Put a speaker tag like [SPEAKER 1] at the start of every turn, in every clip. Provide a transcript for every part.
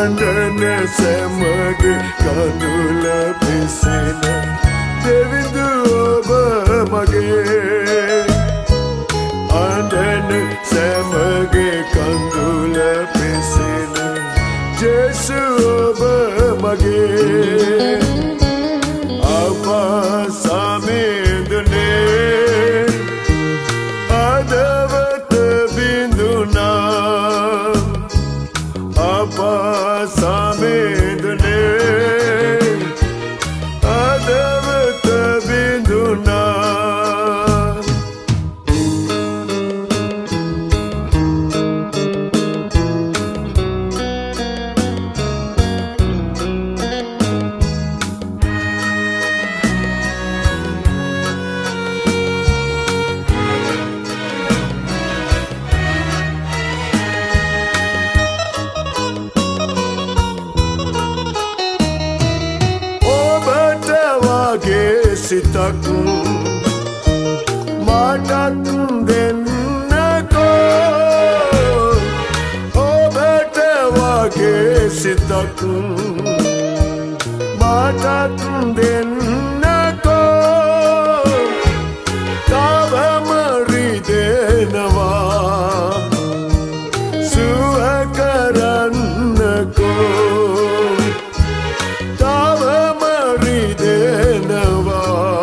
[SPEAKER 1] අඬන සැමග කඳුල පිසෙන දෙවිඳු ඔබ මගේ අඬන සැමග කඳුල පිසෙන ජේසු ඔබ මගේ අපා සමිඳුනේ අදවත බිඳුනා අපා සමිඳුනේ අදවත බිඳුනා සිතක් මාටත් දෙන්නකෝ ඔබට වගේ සිතක් මාටත් දෙන්නකෝ තවම රිදෙනවා සුව කරන්නකෝ තවම රිදෙනවා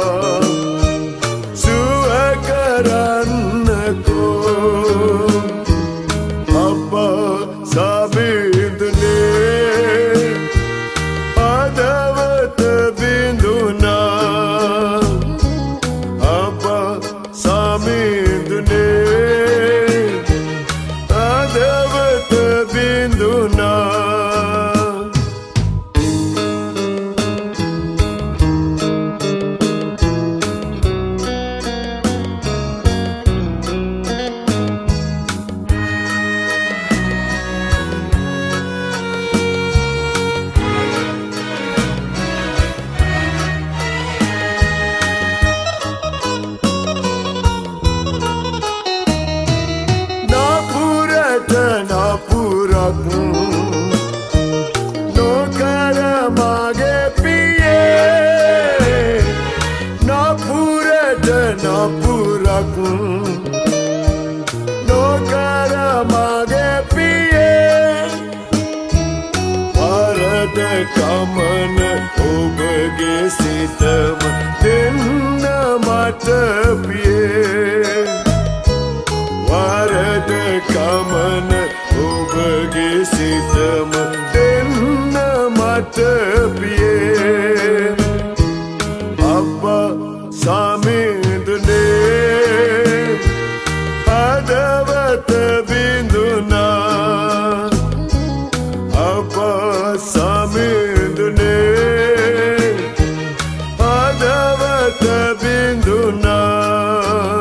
[SPEAKER 1] කමන ඔබගේ සිතම දෙන්න මට පියේ වරද කමන ඔබගේ සිතම දෙන්න මට පියේ අප්පා සමිඳුනේ හදවත බිඳුනා අප්පා සමිඳුනේ හදවත බිඳුනා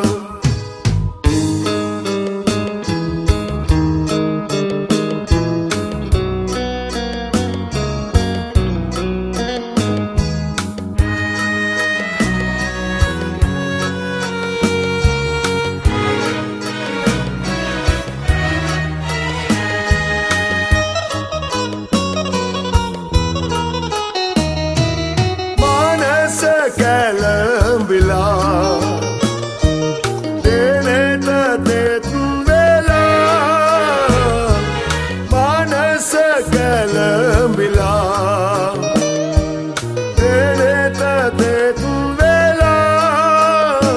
[SPEAKER 1] කැලඹිලා දෙනෙත දෙත් වෙලා මනස කැලඹිලා දෙනෙත දෙත් වෙලා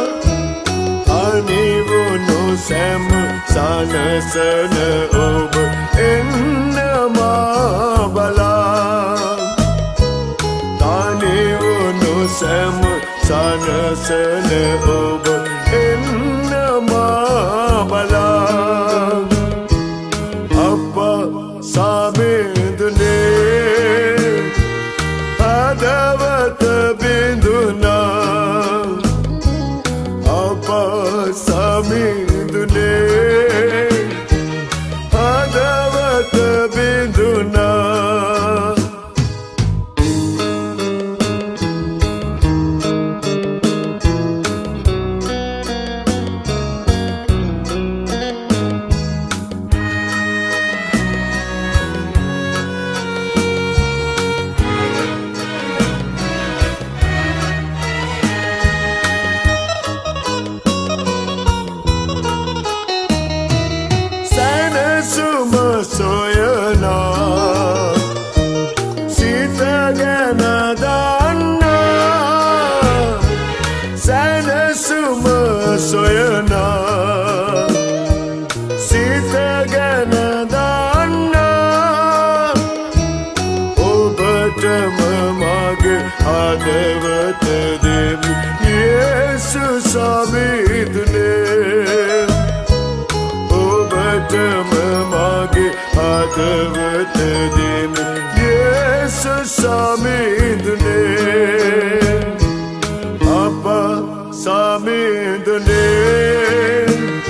[SPEAKER 1] අනිවුණු සැම සනසන ඔබ එන්න මා බලා තනිවුණු සැම සනසන ඔබ එන්න මා බලා අප්පා සමිඳුනේ හදවත බිඳුනා අප්පා සමිඳුනේ හදවත බිඳුනා හදවත දෙමු යේසුස් සමිඳුනේ ඔබටම මගේ හදවත දෙමු යේසුස් සමිඳුනේ අපා සමිඳුනේ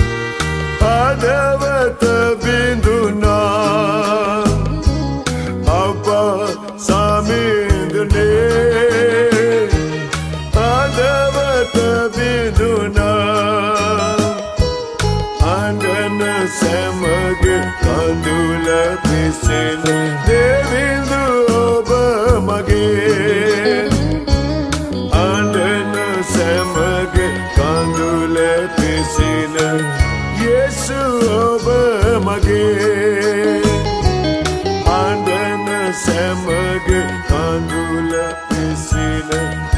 [SPEAKER 1] හදවත බිඳුනා අපා සමිඳුනේ හදවත බිඳුනා අඬන සැමග කඳුල පිසෙන දෙවිඳු ඔබ මගේ අඬන සැමග කඳුල පිසෙන යේසු ඔබ මගේ අඬන සැමග කඳුල පිසෙන